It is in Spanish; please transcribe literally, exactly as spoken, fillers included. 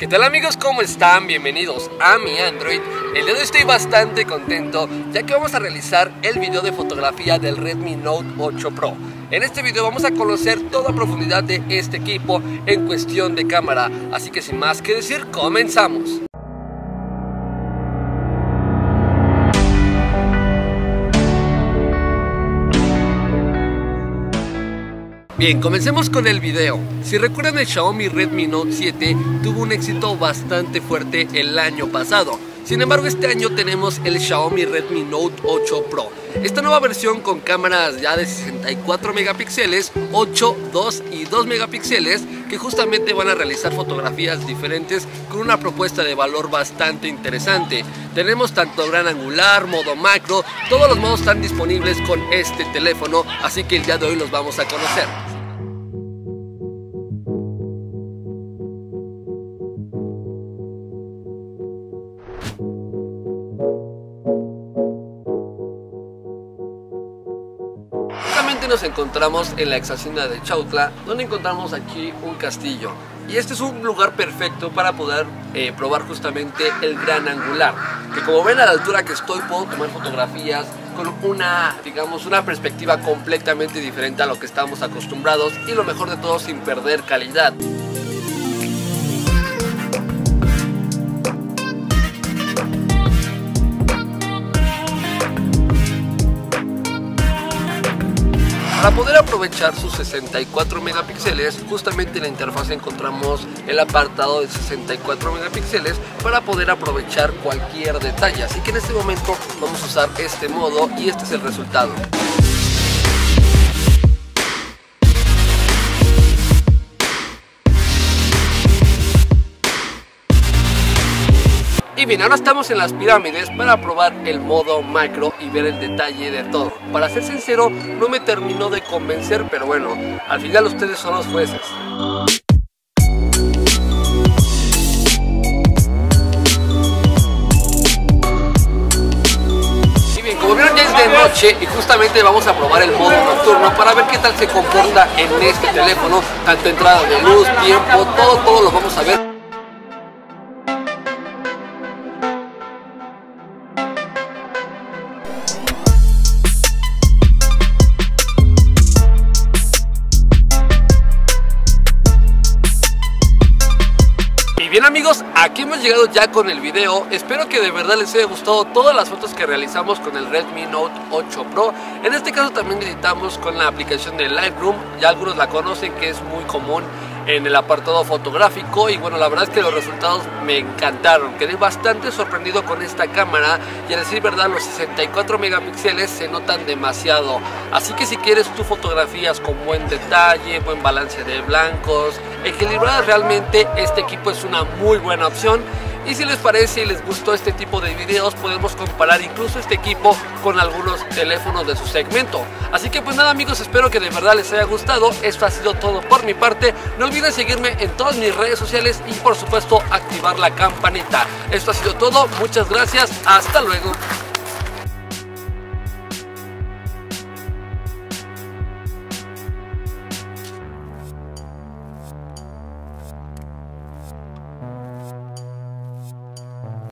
¿Qué tal amigos? ¿Cómo están? Bienvenidos a mi Android. El día de hoy estoy bastante contento ya que vamos a realizar el video de fotografía del Redmi Note ocho Pro. En este video vamos a conocer toda profundidad de este equipo en cuestión de cámara. Así que sin más que decir, comenzamos. Bien, comencemos con el video. Si recuerdan, el Xiaomi Redmi Note siete tuvo un éxito bastante fuerte el año pasado. Sin embargo, este año tenemos el Xiaomi Redmi Note ocho Pro. Esta nueva versión con cámaras ya de sesenta y cuatro megapíxeles, ocho, dos y dos megapíxeles, que justamente van a realizar fotografías diferentes con una propuesta de valor bastante interesante. Tenemos tanto gran angular, modo macro, todos los modos están disponibles con este teléfono, así que el día de hoy los vamos a conocer. Nos encontramos en la ex hacienda de Chautla, donde encontramos aquí un castillo, y este es un lugar perfecto para poder eh, probar justamente el gran angular, que como ven a la altura que estoy puedo tomar fotografías con una, digamos, una perspectiva completamente diferente a lo que estamos acostumbrados, y lo mejor de todo, sin perder calidad. Para poder aprovechar sus sesenta y cuatro megapíxeles, justamente en la interfaz encontramos el apartado de sesenta y cuatro megapíxeles para poder aprovechar cualquier detalle. Así que en este momento vamos a usar este modo y este es el resultado. Y bien, ahora estamos en las pirámides para probar el modo macro y ver el detalle de todo. Para ser sincero, no me terminó de convencer, pero bueno, al final ustedes son los jueces. Y bien, como vieron, ya es de noche y justamente vamos a probar el modo nocturno para ver qué tal se comporta en este teléfono. Tanto entrada de luz, tiempo, todo, todo lo vamos a ver. Bien amigos, aquí hemos llegado ya con el video. Espero que de verdad les haya gustado todas las fotos que realizamos con el Redmi Note ocho Pro. En este caso también editamos con la aplicación de Lightroom. Ya algunos la conocen, que es muy común en el apartado fotográfico, y bueno, la verdad es que los resultados me encantaron. Quedé bastante sorprendido con esta cámara y a decir verdad los sesenta y cuatro megapíxeles se notan demasiado. Así que si quieres tú fotografías con buen detalle, buen balance de blancos, equilibradas, realmente este equipo es una muy buena opción. Y si les parece y les gustó este tipo de videos, podemos comparar incluso este equipo con algunos teléfonos de su segmento. Así que pues nada amigos, espero que de verdad les haya gustado. Esto ha sido todo por mi parte. No olviden seguirme en todas mis redes sociales y por supuesto activar la campanita. Esto ha sido todo, muchas gracias, hasta luego.